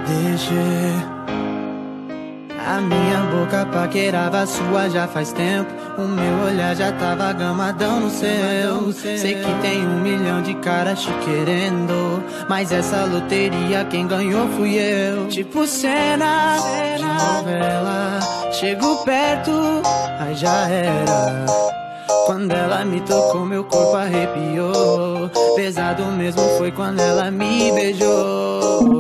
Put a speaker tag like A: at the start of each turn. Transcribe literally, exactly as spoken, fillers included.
A: deixei. A minha boca paquerava a sua já faz tempo. O meu olhar já tava gamadão no seu. Sei que tem um milhão de caras te querendo, mas essa loteria quem ganhou fui eu. Tipo cena de novela, chego perto, aí já era. Quando ela me tocou, meu corpo arrepiou. Pesado mesmo foi quando ela me beijou.